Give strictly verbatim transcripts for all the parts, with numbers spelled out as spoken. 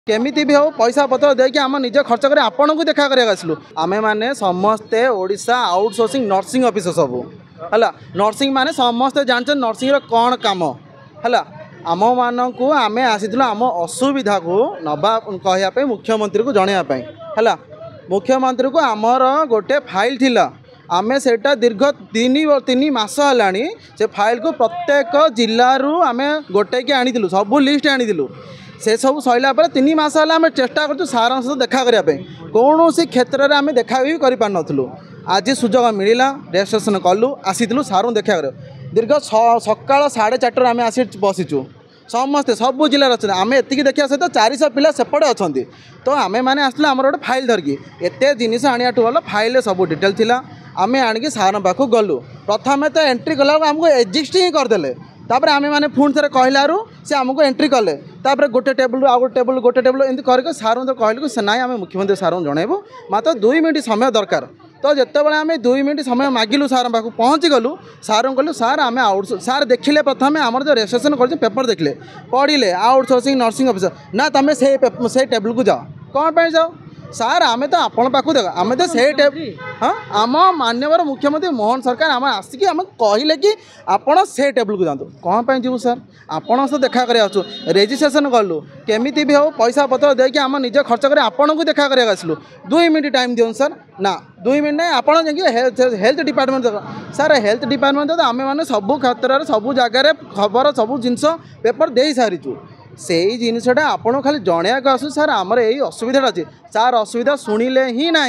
केमिति भी हो पैसा पत्र देके आम निज खर्च कर आपन को देखा कर आसलु आमे माने समस्ते ओडिशा आउटसोर्सिंग नर्सिंग ऑफिस सब है नर्सिंग माने समस्ते जानते नर्सिंग कौन काम है आम मान को आम आसीलु आम असुविधा को नवा कहवाई मुख्यमंत्री को जनवाई है मुख्यमंत्री को आमर गोटे फाइल थिला आमे सेटा दीर्घ तीन तीन मास है से फाइल को प्रत्येक जिलू आम गोटे के आनी सब लिस्ट आनी से सब सैला पर तीन मास है आम चेष्टा कर सार सहित देखा करने कौन सी क्षेत्र में आम देखा भी कर पार नथलु आज सुजोग मिलला रेजिस्ट्रेशन कलु आसीलु सार देखा कर दीर्घ सकाल साढ़े चार आम आसी बसीचु समस्ते सब जिले अच्छे आम एति देखा सहित चार सौ पिला सेपटे अच्छा तो आम मैंने आसलु आम गोटे फाइल धरिकी एत जिनिस आने भल फाइल सब डिटेल थिला आम आणिकी सार पाखु गलु प्रथम तो एंट्री कला आमको एग्जिस्ट ही करदे तापर आम मैंने पुणी थे कहलू से आमको एंट्री कले तापर गोटे टेबुल आउ गोटे टेबुल गोटे टेबुल एमती करके सार तो कहलु से ना आम मुख्यमंत्री सार जनइबू मात्र दुई मिनट समय दरकार तो जितेबाला आम दुई मिनट समय मागिलु सार पाखु पहुँची गलु सार कहलु सार आम आउट सार देखिले प्रथम आमर जो रेजिस्ट्रेशन कर पेपर देखिले पढ़िले आउटसोर्सिंग नर्सिंग ऑफिसर ना तुम से टेबुल को जाओ कौन पर जाओ सार आम तो आपण पाखु देख आम तो से हाँ आम माननीय मुख्यमंत्री मोहन सरकार आम आसिक आम कहले कि आपण से टेबुल को जातु कौन पर जीव सर आपण सहित देखा कर रेजिस्ट्रेशन कलु केमिति भी हो पैसा पत्र देके आम निज खर्च कर आपन को देखा कर आसलु दुई मिनट टाइम दियो सर ना दुई मिनट नहीं आपड़ जाकि हेल्थ डिपार्टमेंट देख सर हेल्थ डिपार्टमेंट तो आम मैंने सब क्षेत्र सब जगार खबर सब जिनस पेपर दे सारीचु से जिनसा आपड़ खाली जनवाक आसु सर आमर यही असुविधा अच्छे सार असुविधा शुणिले ही ना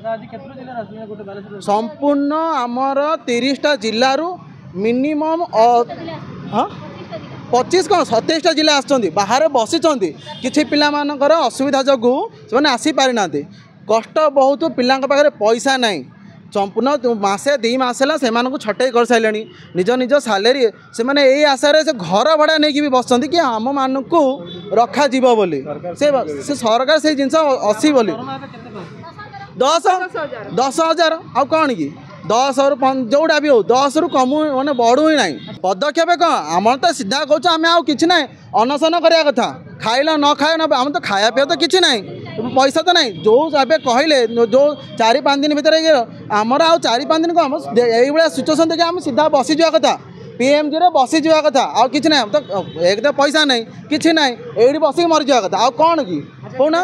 संपूर्ण आमर तीसटा जिलू मिनिमम हाँ पच्चीस कौन सतैशटा जिला आसुँच बाहर बसी किसी पिलामानकर असुविधा जो से आसीपारी ना कष्ट बहुत पिला पैसा ना संपूर्ण मसे दी मस है से छटई कर सारे निज निज सालेरी से मैंने यही आशारे से घर भड़ा नहीं भी बस कि आम मान को रखा जीव बोली से, से सरकार से जिन असी बोली दस दस हजार आउ कौन कि दस रु जोटा भी हो दस रु कम मैंने बढ़ू ही ना पदक्षेप कौन आम तो सीधा कौच आम आउ कि ना अनशन करा कथा खाइल न खाए ना आम तो खाया पीया तो किसी ना पैसा तो नहीं जो ए कहले जो चार पाँच दिन भितर आमर आउ चार पाँच दिन को आम ये सिचुएसन देखिए आम सीधा बसी जावा कथा पीएमजी रे बसी जावा कथा आउ कि ना तो एक तो पैसा नहीं किसी ना ये बसिक मरी जावा कथा आउ कौन कि कौन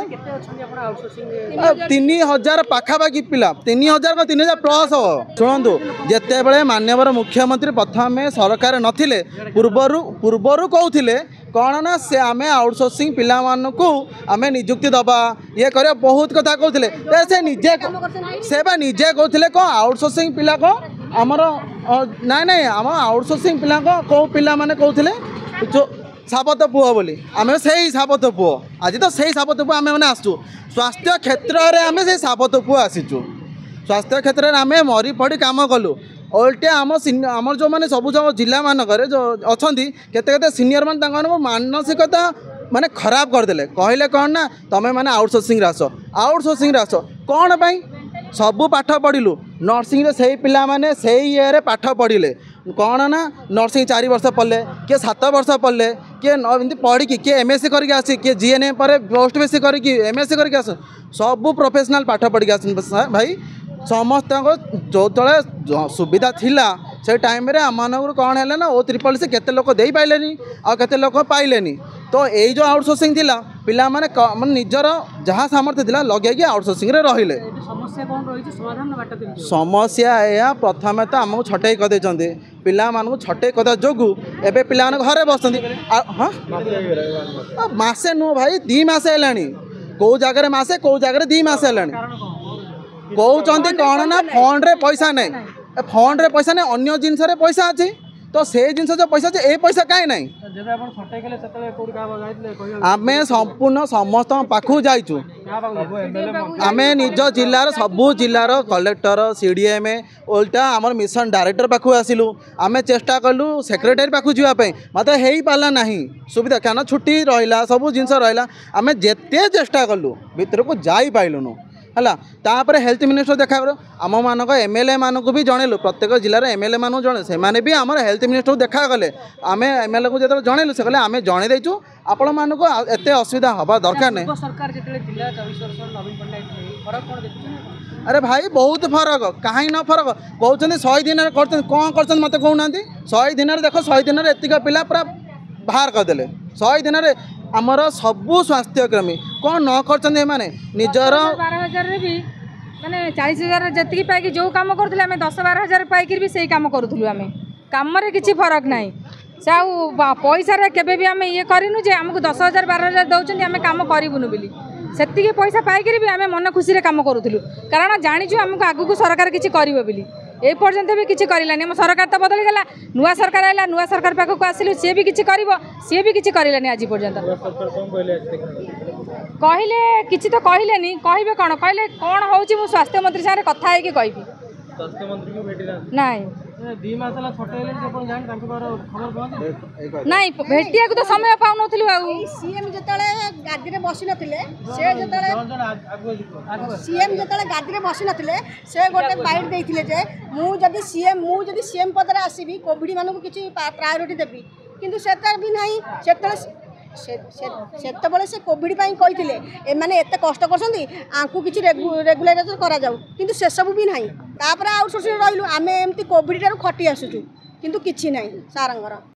तीन हजार पाखापाखि पिला तीन हजार को तीन हजार प्लस हम शुणु जिते बड़े माननीय मुख्यमंत्री प्रथम सरकार नथिले पूर्वर पूर्वर कहते कौन ना से आम आउटसोर्सिंग पिला को आम निजुक्ति दबा ये कर बहुत कथा कहते से निजे से निजे कहते कौन आउटसोर्सिंग पिला को आमर ना ना आम आउटसोर्सिंग पिला को कौ पिला माने कहते जो सापत पुओ बोली आम से सापत पुओ आज तो से सापत पुओ आम मैंने आसु स्वास्थ्य क्षेत्र में आम से सापत पुओ आसीचु स्वास्थ्य क्षेत्र में आम मरी पड़ी कम कलु ओल्टे आम आम जो मैंने सब जो जिला मानक जो अच्छा केते सीनियर मान मानसिकता माने खराब करदे कहले कौन ना तुम्हें मैंने आउटसोर्सिंग आस आउटसोर्सिंग आस कौन पाई सबू पाठ पढ़िलु नर्सिंग से पिला माने से ये पाठ पढ़िले कौन ना नर्सिंग चार वर्ष पढ़ले किए सात वर्ष पढ़ले किए एमती पढ़ी किए एमएससी करके आसी किए जीएनएम पर पोस्ट बेसी करके एमएससी करके आस सबू प्रोफेशनल पाठ पढ़ी आस भाई समस्त जो तले सुविधा थिला से टाइम रे आम कौन है ना ओ त्रिपल सी केते लोक दे पाइले आ केते लोक पाइले तो यही जो आउटसोर्सिंग थिला पिला माने माने निजर जहाँ सामर्थ्य थिला लगे आउटसोर्सिंग रे रहिले समस्या या प्रथम तो आमको छटई करदे पिला मानू छटई कदा जोगु एबे पिला घरे बस हाँ मसे नुह भाई दी मसे है कौ जगह मसे कौ जगह दी मसे है कहते कौन ना फंड रे पैसा नहीं फंड रे पैसा नहीं अन्य जिनस पैसा अच्छे तो से जिनस जो पैसा अच्छे ए पैसा कहीं नहीं आम संपूर्ण समस्त पाखु जाइचु आम निज जिलार सबू जिलार कलेक्टर सीडीएम ओल्टा आमर मिशन डायरेक्टर पाखु आसिलु आम चेष्टा कलु सेक्रेटरी पाखु जावाई मत हो पारा ना सुविधा क्या छुट्टी रहा सब जिनस रहा आम जेते चेष्टा कलु भितर को जाई पाइलुनु है तापर हेल्थ मिनिस्टर देखा कर आम मान एम एल ए मानक भी जनइलु प्रत्येक जिलार एम एल ए मान जन से भी आम हेल्थ मिनिस्टर देखा गले आम एम एल ए को जो जनइलु से कहले आम जन देचु आपण मानक एत असुविधा हवा दरकार नहीं। अरे भाई बहुत फरक कहीं न फरक कहते शहे दिन कर कौन कर मत कहना शहे दिन देख शहे दिन एतिक पिला पूरा बाहर करदे शहे दिन आमर सबू स्वास्थ्यकर्मी कौन न कर माने निजर बारह हजार भी माने चालीस हजार जी पाई जो कम करूँ आम दस बारह हजार पाइक भी से कम करूँ आम कम किसी फरक ना से पैसा केवे भी आम ये करूँ जे आमको दस हजार बारह हजार दौरान आम कम करूँ बोली सेतिकी पैसा पाइक भी आम मन खुशी कम करूँ कारण जाचु आमको आगू सरकार किसी कर ए पर्यंत भी किसी करानी आम सरकार तो बदली गला नुआ सरकार आइला नुआ सरकार पाखक आसिलु सी भी किसी कर सी भी किसी करानी आज पर्यंत कहले किसी तो कहले कहे कौन कहले कौन हूँ मुझे स्वास्थ्य मंत्री साथ कथा है कहि नहीं भेटिया तो समय पाऊन सीएम जो गादी में बसी नथिले से जो सीएम जो गादी में बसी नथिले से गोटे बाइट देइथिले जे मु जदी सीएम मु जदी सीएम पद रे आसीबी कोविड मानू किछि प्रायोरिटी देबी किंतु सेतर भी नहीं सेतर सेतबले से कोविड पाई कहिथिले ए माने एते कष्ट करसंती आंकु किछि रेगुलेटर करा जाऊ किंतु से सब भी नहीं तापर आउटसोर्सिंग रहिलु आमे एमती कोविड रे खटी आसुचु किंतु किछि नहीं सारंगर।